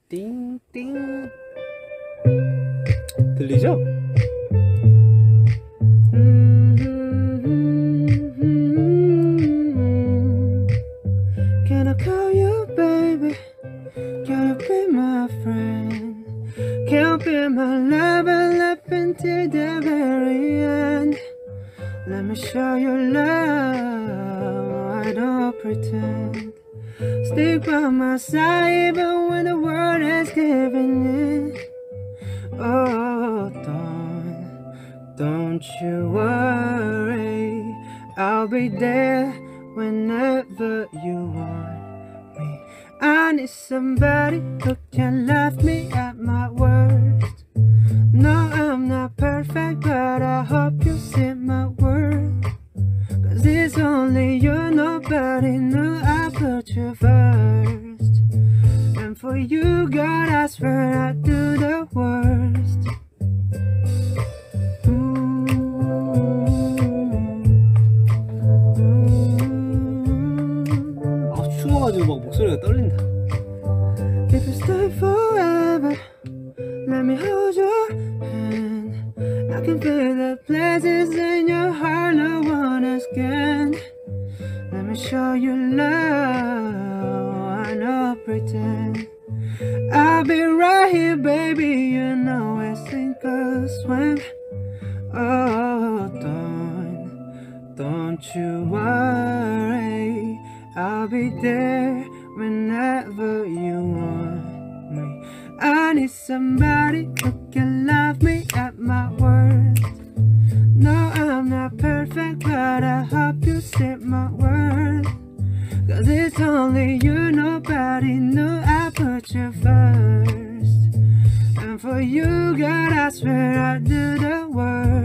띵띵 들리죠? Can I call you baby? Can you be my friend? Can you be my lover? Live until the very end. Let me show you love, I don't pretend. Stick by my side even when the world is giving in. Oh, don't you worry, I'll be there whenever you want me. I need somebody who can laugh me at my worst. No, I'm not perfect, but I hope you see my worth. Cause it's only you, nobody knew I put you first. And for you, God, I swear I'd do the worst. 추워가지고 막 목소리가 떨린다. If you stay forever, let me hold your hand. I can feel the places in your heart no one else can. Let me show you love, I don't pretend. I'll be right here, baby, you know I sink or swim. Oh, don't you worry, I'll be there whenever you want me. I need somebody who can love me at my worst. No, I'm not perfect, but I hope you see my worth. Cause it's only you, nobody knew I put you first. And for you, God, I swear I'd do the worst.